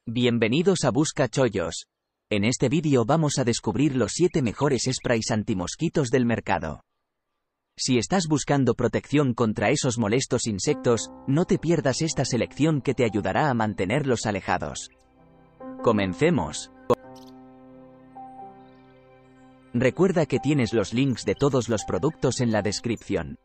Bienvenidos a Busca Chollos. En este vídeo vamos a descubrir los 7 mejores sprays antimosquitos del mercado. Si estás buscando protección contra esos molestos insectos, no te pierdas esta selección que te ayudará a mantenerlos alejados. Comencemos. Recuerda que tienes los links de todos los productos en la descripción.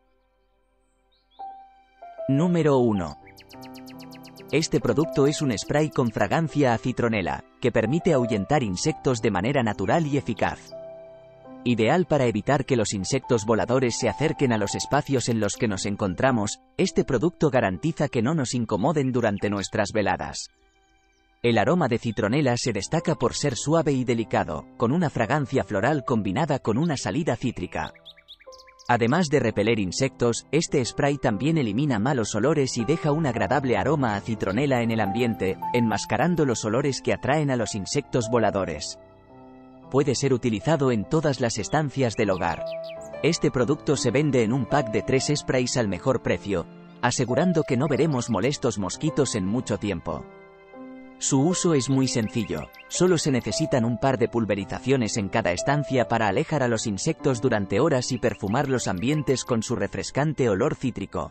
Número 1. Este producto es un spray con fragancia a citronela, que permite ahuyentar insectos de manera natural y eficaz. Ideal para evitar que los insectos voladores se acerquen a los espacios en los que nos encontramos, este producto garantiza que no nos incomoden durante nuestras veladas. El aroma de citronela se destaca por ser suave y delicado, con una fragancia floral combinada con una salida cítrica. Además de repeler insectos, este spray también elimina malos olores y deja un agradable aroma a citronela en el ambiente, enmascarando los olores que atraen a los insectos voladores. Puede ser utilizado en todas las estancias del hogar. Este producto se vende en un pack de 3 sprays al mejor precio, asegurando que no veremos molestos mosquitos en mucho tiempo. Su uso es muy sencillo, solo se necesitan un par de pulverizaciones en cada estancia para alejar a los insectos durante horas y perfumar los ambientes con su refrescante olor cítrico.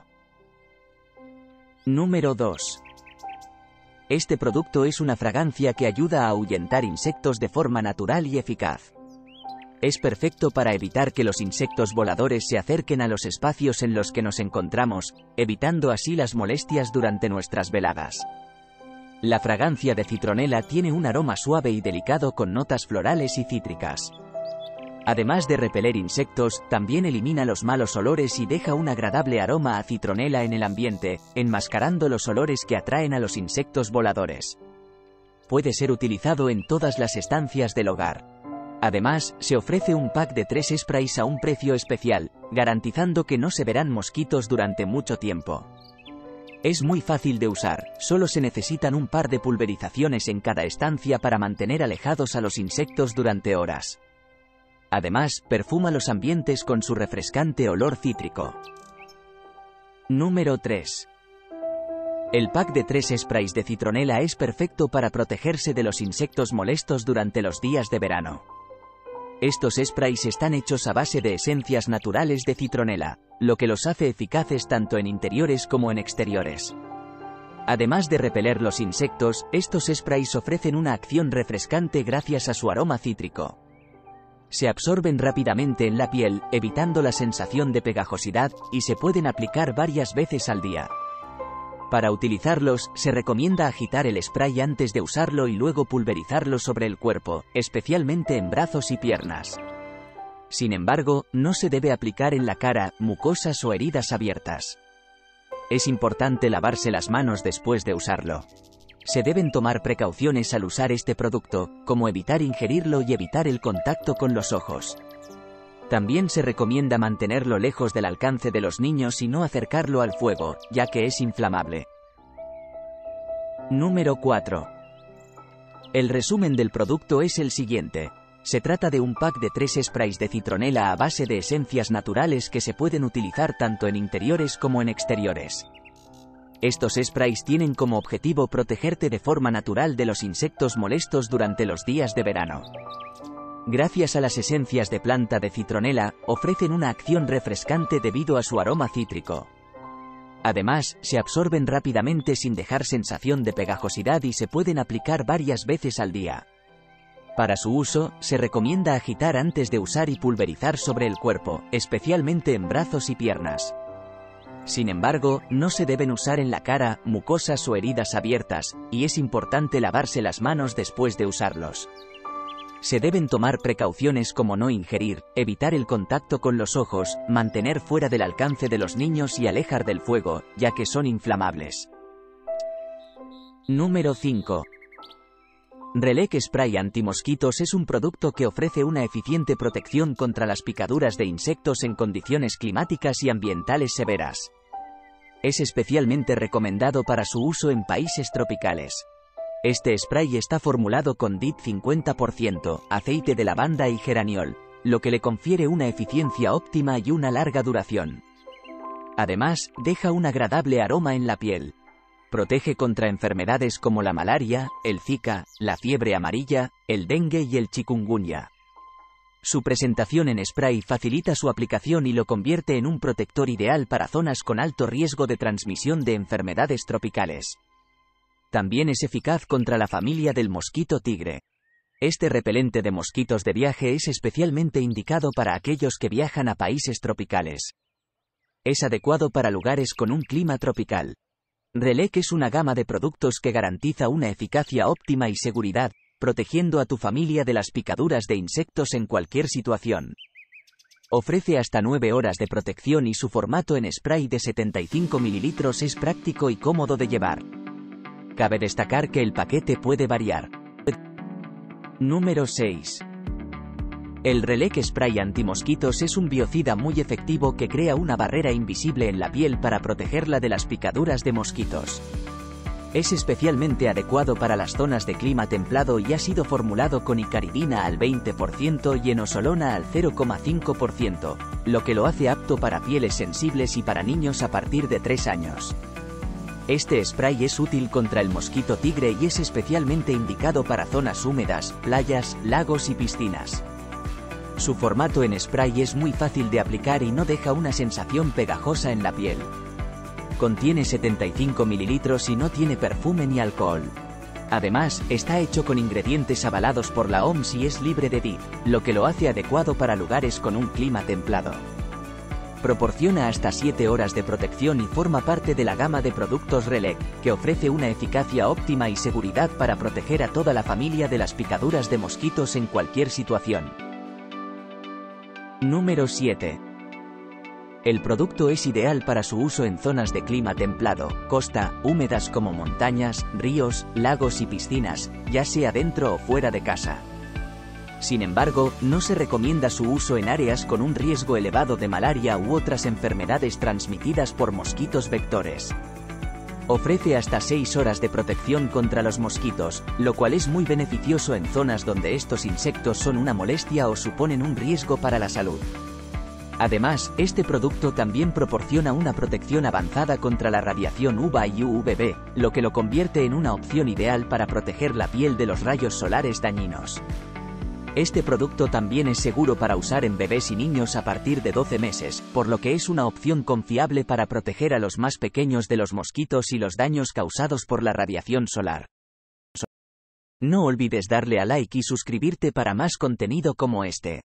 Número 2. Este producto es una fragancia que ayuda a ahuyentar insectos de forma natural y eficaz. Es perfecto para evitar que los insectos voladores se acerquen a los espacios en los que nos encontramos, evitando así las molestias durante nuestras veladas. La fragancia de citronela tiene un aroma suave y delicado con notas florales y cítricas. Además de repeler insectos, también elimina los malos olores y deja un agradable aroma a citronela en el ambiente, enmascarando los olores que atraen a los insectos voladores. Puede ser utilizado en todas las estancias del hogar. Además, se ofrece un pack de 3 sprays a un precio especial, garantizando que no se verán mosquitos durante mucho tiempo. Es muy fácil de usar, solo se necesitan un par de pulverizaciones en cada estancia para mantener alejados a los insectos durante horas. Además, perfuma los ambientes con su refrescante olor cítrico. Número 3. El pack de 3 sprays de citronela es perfecto para protegerse de los insectos molestos durante los días de verano. Estos sprays están hechos a base de esencias naturales de citronela, lo que los hace eficaces tanto en interiores como en exteriores. Además de repeler los insectos, estos sprays ofrecen una acción refrescante gracias a su aroma cítrico. Se absorben rápidamente en la piel, evitando la sensación de pegajosidad, y se pueden aplicar varias veces al día. Para utilizarlos, se recomienda agitar el spray antes de usarlo y luego pulverizarlo sobre el cuerpo, especialmente en brazos y piernas. Sin embargo, no se debe aplicar en la cara, mucosas o heridas abiertas. Es importante lavarse las manos después de usarlo. Se deben tomar precauciones al usar este producto, como evitar ingerirlo y evitar el contacto con los ojos. También se recomienda mantenerlo lejos del alcance de los niños y no acercarlo al fuego, ya que es inflamable. Número 4. El resumen del producto es el siguiente. Se trata de un pack de 3 sprays de citronela a base de esencias naturales que se pueden utilizar tanto en interiores como en exteriores. Estos sprays tienen como objetivo protegerte de forma natural de los insectos molestos durante los días de verano. Gracias a las esencias de planta de citronela, ofrecen una acción refrescante debido a su aroma cítrico. Además, se absorben rápidamente sin dejar sensación de pegajosidad y se pueden aplicar varias veces al día. Para su uso, se recomienda agitar antes de usar y pulverizar sobre el cuerpo, especialmente en brazos y piernas. Sin embargo, no se deben usar en la cara, mucosas o heridas abiertas, y es importante lavarse las manos después de usarlos. Se deben tomar precauciones como no ingerir, evitar el contacto con los ojos, mantener fuera del alcance de los niños y alejar del fuego, ya que son inflamables. Número 5. Relec Spray Antimosquitos es un producto que ofrece una eficiente protección contra las picaduras de insectos en condiciones climáticas y ambientales severas. Es especialmente recomendado para su uso en países tropicales. Este spray está formulado con DIT 50%, aceite de lavanda y geraniol, lo que le confiere una eficiencia óptima y una larga duración. Además, deja un agradable aroma en la piel. Protege contra enfermedades como la malaria, el Zika, la fiebre amarilla, el dengue y el chikungunya. Su presentación en spray facilita su aplicación y lo convierte en un protector ideal para zonas con alto riesgo de transmisión de enfermedades tropicales. También es eficaz contra la familia del mosquito tigre. Este repelente de mosquitos de viaje es especialmente indicado para aquellos que viajan a países tropicales. Es adecuado para lugares con un clima tropical. Relec es una gama de productos que garantiza una eficacia óptima y seguridad, protegiendo a tu familia de las picaduras de insectos en cualquier situación. Ofrece hasta 9 horas de protección y su formato en spray de 75 ml es práctico y cómodo de llevar. Cabe destacar que el paquete puede variar. Número 6. El Relec Spray Antimosquitos es un biocida muy efectivo que crea una barrera invisible en la piel para protegerla de las picaduras de mosquitos. Es especialmente adecuado para las zonas de clima templado y ha sido formulado con icaridina al 20% y enosolona al 0,5%, lo que lo hace apto para pieles sensibles y para niños a partir de 3 años. Este spray es útil contra el mosquito tigre y es especialmente indicado para zonas húmedas, playas, lagos y piscinas. Su formato en spray es muy fácil de aplicar y no deja una sensación pegajosa en la piel. Contiene 75 ml y no tiene perfume ni alcohol. Además, está hecho con ingredientes avalados por la OMS y es libre de DIF, lo que lo hace adecuado para lugares con un clima templado. Proporciona hasta 7 horas de protección y forma parte de la gama de productos Relec, que ofrece una eficacia óptima y seguridad para proteger a toda la familia de las picaduras de mosquitos en cualquier situación. Número 7. El producto es ideal para su uso en zonas de clima templado, costa, húmedas como montañas, ríos, lagos y piscinas, ya sea dentro o fuera de casa. Sin embargo, no se recomienda su uso en áreas con un riesgo elevado de malaria u otras enfermedades transmitidas por mosquitos vectores. Ofrece hasta 6 horas de protección contra los mosquitos, lo cual es muy beneficioso en zonas donde estos insectos son una molestia o suponen un riesgo para la salud. Además, este producto también proporciona una protección avanzada contra la radiación UVA y UVB, lo que lo convierte en una opción ideal para proteger la piel de los rayos solares dañinos. Este producto también es seguro para usar en bebés y niños a partir de 12 meses, por lo que es una opción confiable para proteger a los más pequeños de los mosquitos y los daños causados por la radiación solar. No olvides darle a like y suscribirte para más contenido como este.